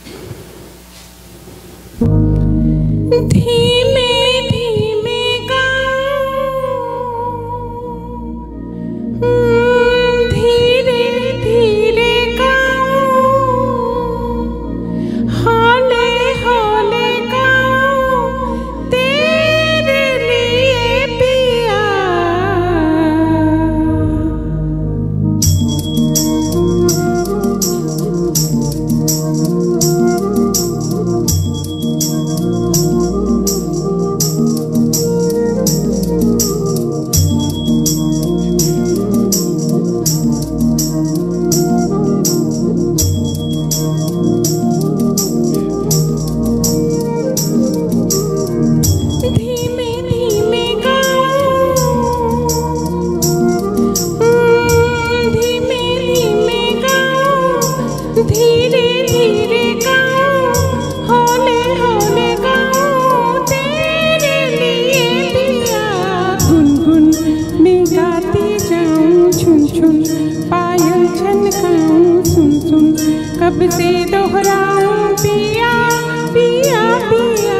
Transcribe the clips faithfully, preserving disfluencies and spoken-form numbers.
धीमे धीमे गाओ, धीरे धीरे गाओ, हौले हौले गाओ, तेरे लिए पिया। धीरे धीरे गाओ, हौले हौले गाओ, तेरे लिए पिया। गुनगुन में गाती जाऊं, छुन छुन पायल छनकाऊं, सुन सुन कब से दोहराऊं, पिया पिया पिया।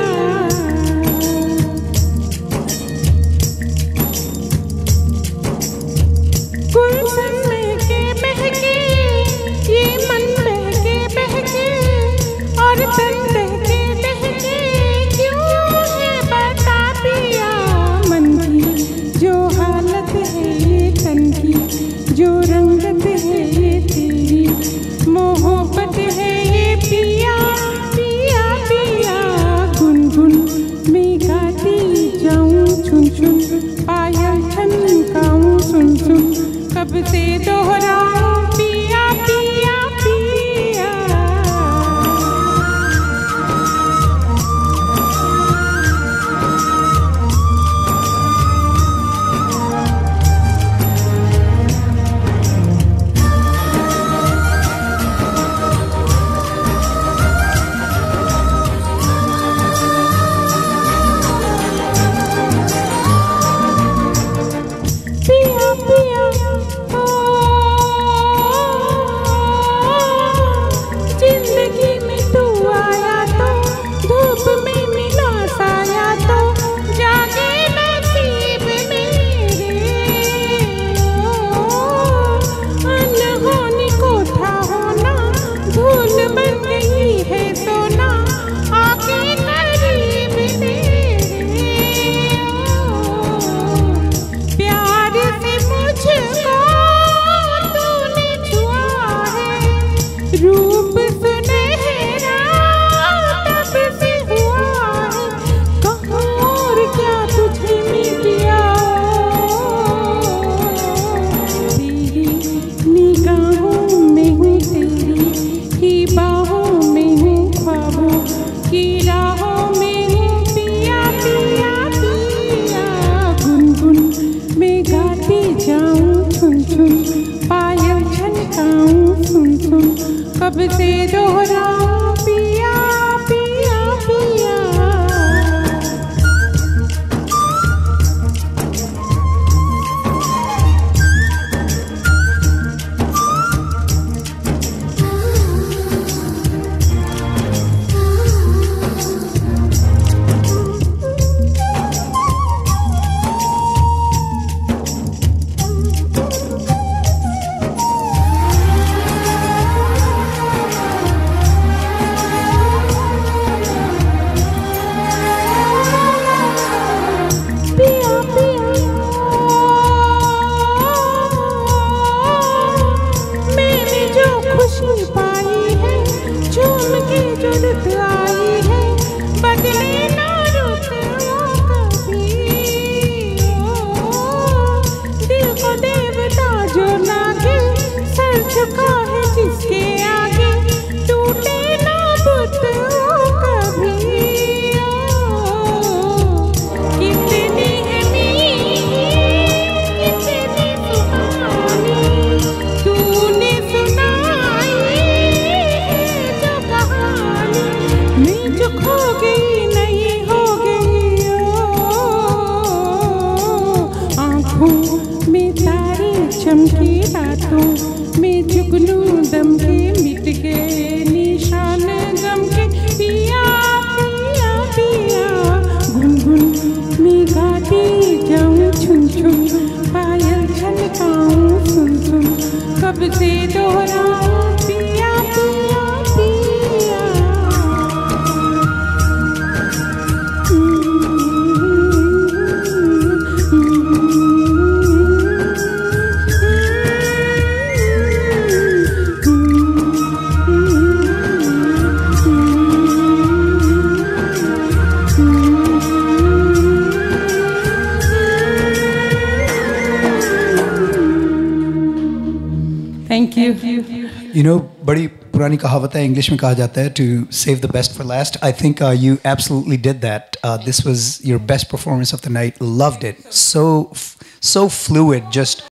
गुलशन महके महके ये मन बहके बहके, और तन बहके बहके, क्यों है बता पिया। मन की जो हालत है ये, तन की जो रंगत है ये, तेरी मोहब्बत है ये पिया पिया पिया। गुनगुन में गाती जाऊं, छुन छुन पायल छनकाऊं, सुन सुन कब से दोहराऊं, पिया पिया पिया। पिया पिया ओ, जिंदगी में तू आया तो, धूप में मिला साया तो, जागे नसीब मेरे। अनहोनी को था होना, धूल बन गई है सोना, आके करीब तेरे। प्यार से मुझको तूने छुआ है, रूप सुनहरा तब से हुआ है, कहूँ और क्या तुझे में किया। तेरी निगाहों में हूँ, तेरी ही बाहों में हूँ, ख्वाबों की राहों में हूँ, पिया पिया पिया। गुनगुन में गाती जाऊं, छुन छुन पायल छनकाऊं, सुन सुन कब से दोहराऊं, पिया पिया पिया। मैंने जो खुशी पाई है, झूम के जो रुत आई है, बदले ना रुत वो कभी। ओ, दिल को देवता जो लागे, सर झुका है जिसके आगे, टूटे ना बुत वो कभी। ओ, कितनी है मीठी, कितनी सुहानी, तूने सुनाई जो कहानी, तुमसे दोहराऊं पिया पिया पिया। Thank you. You know, बड़ी पुरानी कहावत है, इंग्लिश में कहा जाता है to save the best for last. I think uh, you absolutely did that. Uh, this was your best performance of the night. Loved it. So, so fluid. Just